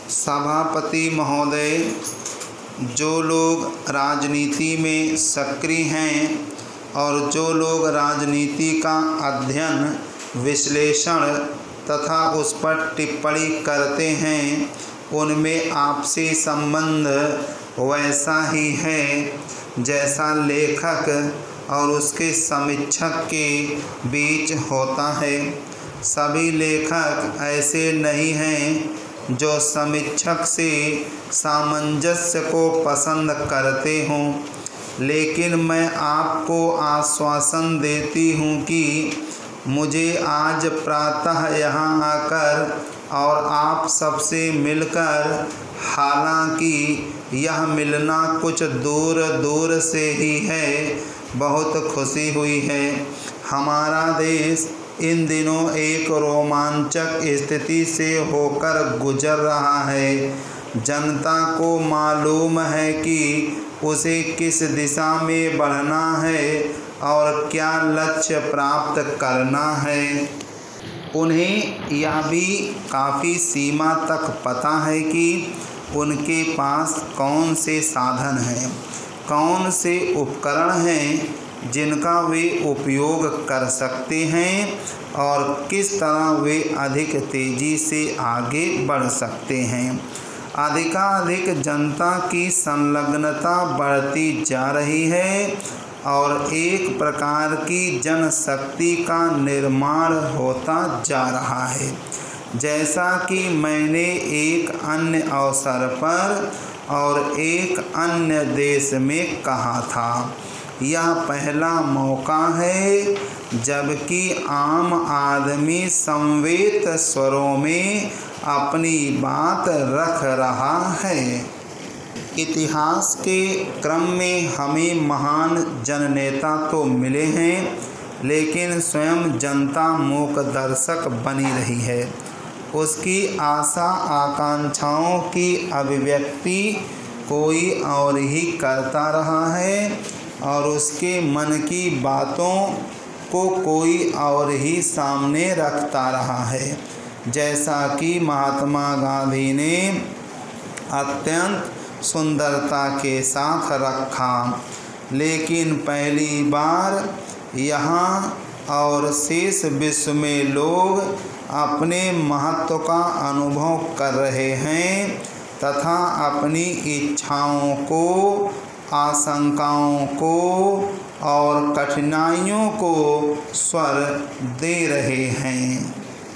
सभापति महोदय, जो लोग राजनीति में सक्रिय हैं और जो लोग राजनीति का अध्ययन, विश्लेषण तथा उस पर टिप्पणी करते हैं, उनमें आपसी संबंध वैसा ही है जैसा लेखक और उसके समीक्षक के बीच होता है। सभी लेखक ऐसे नहीं हैं जो समीक्षक से सामंजस्य को पसंद करते हों, लेकिन मैं आपको आश्वासन देती हूँ कि मुझे आज प्रातः यहाँ आकर और आप सबसे मिलकर, हालांकि यह मिलना कुछ दूर दूर से ही है, बहुत खुशी हुई है। हमारा देश इन दिनों एक रोमांचक स्थिति से होकर गुजर रहा है। जनता को मालूम है कि उसे किस दिशा में बढ़ना है और क्या लक्ष्य प्राप्त करना है। उन्हें यह भी काफ़ी सीमा तक पता है कि उनके पास कौन से साधन हैं, कौन से उपकरण हैं जिनका वे उपयोग कर सकते हैं और किस तरह वे अधिक तेज़ी से आगे बढ़ सकते हैं। अधिकाधिक जनता की संलग्नता बढ़ती जा रही है और एक प्रकार की जनशक्ति का निर्माण होता जा रहा है। जैसा कि मैंने एक अन्य अवसर पर और एक अन्य देश में कहा था, यह पहला मौका है जबकि आम आदमी संवेद स्वरों में अपनी बात रख रहा है। इतिहास के क्रम में हमें महान जननेता तो मिले हैं, लेकिन स्वयं जनता मूक दर्शक बनी रही है। उसकी आशा आकांक्षाओं की अभिव्यक्ति कोई और ही करता रहा है और उसके मन की बातों को कोई और ही सामने रखता रहा है। जैसा कि महात्मा गांधी ने अत्यंत सुंदरता के साथ रखा, लेकिन पहली बार यहाँ और शेष विश्व में लोग अपने महत्व का अनुभव कर रहे हैं तथा अपनी इच्छाओं को, आशंकाओं को और कठिनाइयों को स्वर दे रहे हैं।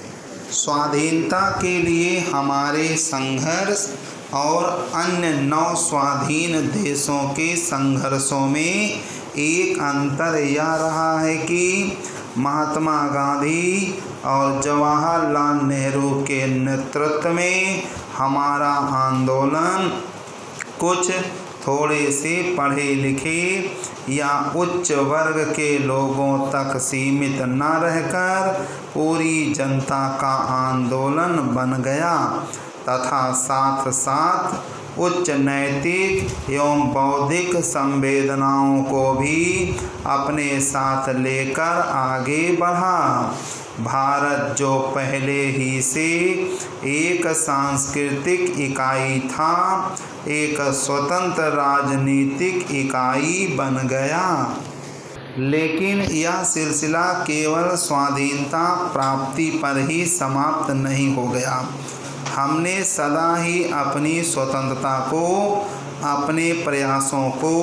स्वाधीनता के लिए हमारे संघर्ष और अन्य 9 स्वाधीन देशों के संघर्षों में एक अंतर यह रहा है कि महात्मा गांधी और जवाहरलाल नेहरू के नेतृत्व में हमारा आंदोलन कुछ थोड़े से पढ़े लिखे या उच्च वर्ग के लोगों तक सीमित न रहकर पूरी जनता का आंदोलन बन गया तथा साथ साथ उच्च नैतिक एवं बौद्धिक संवेदनाओं को भी अपने साथ लेकर आगे बढ़ा। भारत जो पहले ही से एक सांस्कृतिक इकाई था, एक स्वतंत्र राजनीतिक इकाई बन गया। लेकिन यह सिलसिला केवल स्वाधीनता प्राप्ति पर ही समाप्त नहीं हो गया। हमने सदा ही अपनी स्वतंत्रता को, अपने प्रयासों को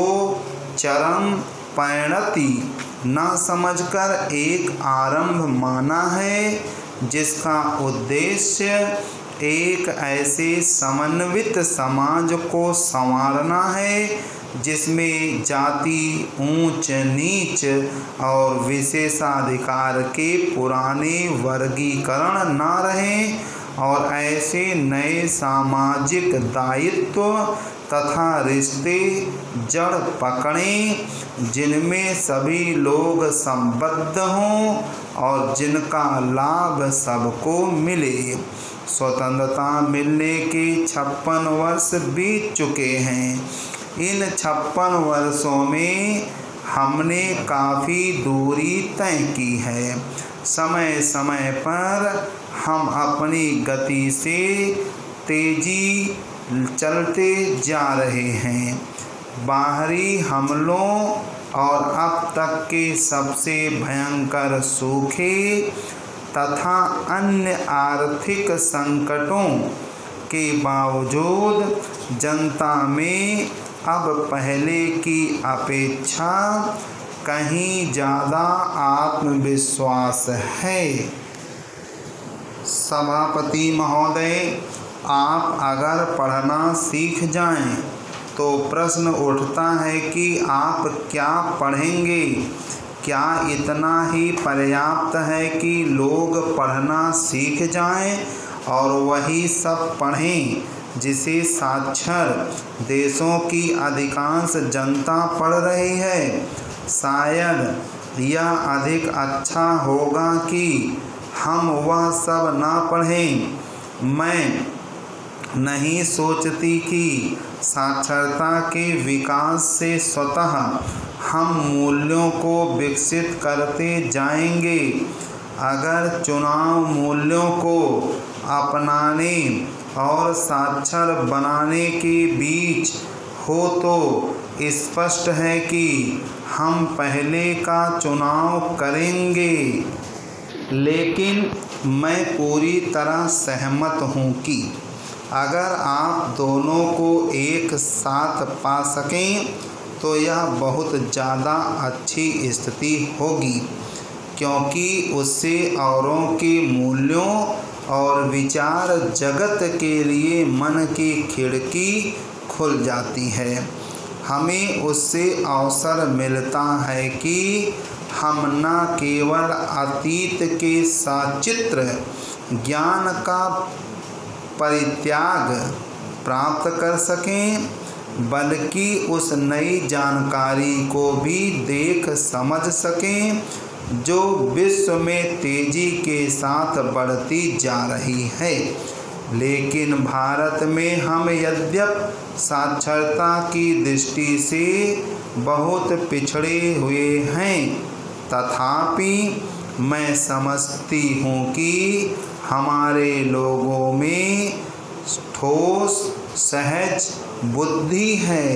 चरम परिणति न समझकर एक आरंभ माना है, जिसका उद्देश्य एक ऐसे समन्वित समाज को संवारना है जिसमें जाति, ऊंच नीच और विशेषाधिकार के पुराने वर्गीकरण न रहें और ऐसे नए सामाजिक दायित्व तथा रिश्ते जड़ पकड़ें जिनमें सभी लोग संबद्ध हों और जिनका लाभ सबको मिले। स्वतंत्रता मिलने के 56 वर्ष बीत चुके हैं। इन 56 वर्षों में हमने काफ़ी दूरी तय की है। समय समय पर हम अपनी गति से तेजी चलते जा रहे हैं। बाहरी हमलों और अब तक के सबसे भयंकर सूखे तथा अन्य आर्थिक संकटों के बावजूद जनता में अब पहले की अपेक्षा कहीं ज़्यादा आत्मविश्वास है। सभापति महोदय, आप अगर पढ़ना सीख जाएं तो प्रश्न उठता है कि आप क्या पढ़ेंगे। क्या इतना ही पर्याप्त है कि लोग पढ़ना सीख जाएं और वही सब पढ़ें जिसे साक्षर देशों की अधिकांश जनता पढ़ रही है? शायद यह अधिक अच्छा होगा कि हम वह सब ना पढ़ें। मैं नहीं सोचती कि साक्षरता के विकास से स्वतः हम मूल्यों को विकसित करते जाएंगे। अगर चुनाव मूल्यों को अपनाने और साक्षर बनाने के बीच हो तो स्पष्ट है कि हम पहले का चुनाव करेंगे। लेकिन मैं पूरी तरह सहमत हूँ कि अगर आप दोनों को एक साथ पा सकें तो यह बहुत ज़्यादा अच्छी स्थिति होगी, क्योंकि उससे औरों के मूल्यों और विचार जगत के लिए मन की खिड़की खुल जाती है। हमें उससे अवसर मिलता है कि हम न केवल अतीत के सचित्र ज्ञान का परित्याग प्राप्त कर सकें, बल्कि उस नई जानकारी को भी देख समझ सकें जो विश्व में तेजी के साथ बढ़ती जा रही है। लेकिन भारत में हम यद्यपि साक्षरता की दृष्टि से बहुत पिछड़े हुए हैं, तथापि मैं समझती हूँ कि हमारे लोगों में ठोस सहज बुद्धि है।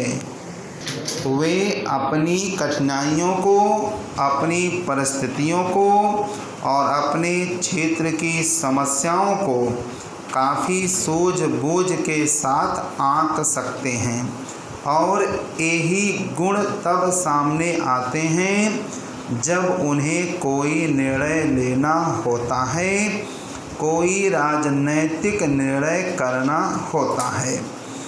वे अपनी कठिनाइयों को, अपनी परिस्थितियों को और अपने क्षेत्र की समस्याओं को काफ़ी सूझबूझ के साथ आंक सकते हैं और यही गुण तब सामने आते हैं जब उन्हें कोई निर्णय लेना होता है, कोई राजनैतिक निर्णय करना होता है।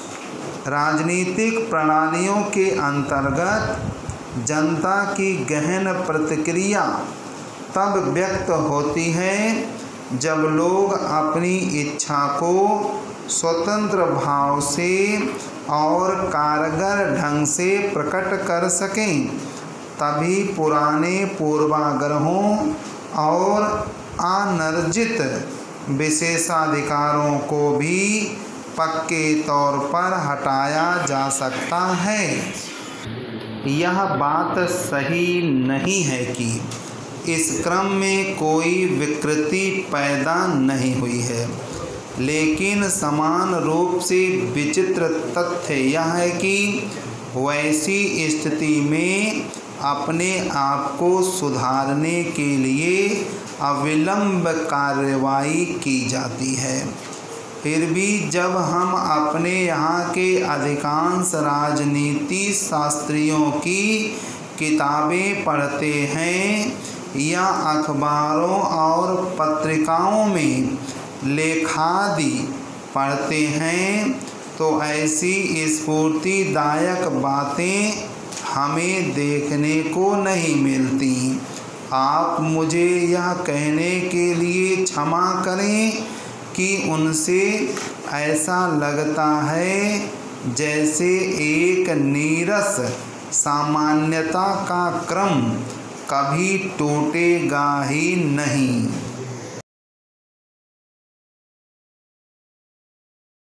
राजनीतिक प्रणालियों के अंतर्गत जनता की गहन प्रतिक्रिया तब व्यक्त होती है जब लोग अपनी इच्छा को स्वतंत्र भाव से और कारगर ढंग से प्रकट कर सकें। तभी पुराने पूर्वाग्रहों और अनर्जित विशेषाधिकारों को भी पक्के तौर पर हटाया जा सकता है। यह बात सही नहीं है कि इस क्रम में कोई विकृति पैदा नहीं हुई है, लेकिन समान रूप से विचित्र तथ्य यह है कि वैसी स्थिति में अपने आप को सुधारने के लिए अविलंब कार्रवाई की जाती है। फिर भी जब हम अपने यहाँ के अधिकांश राजनीति शास्त्रियों की किताबें पढ़ते हैं या अखबारों और पत्रिकाओं में लेखादि पढ़ते हैं, तो ऐसी स्फूर्तिदायक बातें हमें देखने को नहीं मिलती। आप मुझे यह कहने के लिए क्षमा करें कि उनसे ऐसा लगता है जैसे एक नीरस सामान्यता का क्रम कभी टूटेगा ही नहीं।